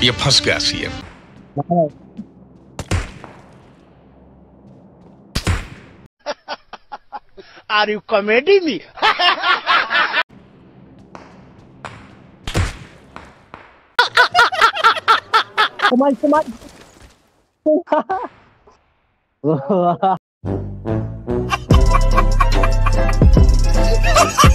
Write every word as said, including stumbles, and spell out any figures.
ये फंस गया CM. Are you comedy me? Come on, come on.